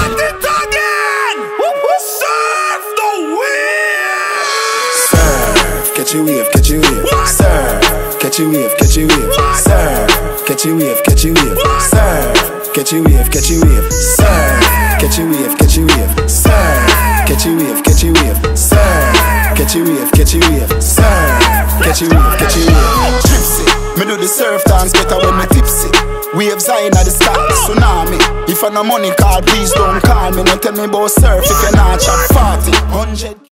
Start it again. Surf the wave. Surf, catch a wave, catch a wave. Surf, catch a wave, catch a wave. Surf, catch a wave, catch a wave. Surf, catch a wave, catch a wave. Surf, catch a wave, catch a wave. Surf, catch a wave, catch a wave. Surf, catch a wave, catch a wave. Surf, catch a wave, catch a wave. Gypsy, me do the surf dance better when me tipsy. Waves high in the sky, tsunami. If I no money call, please don't call me. Don't tell me about surf if you're not chat 40, 100.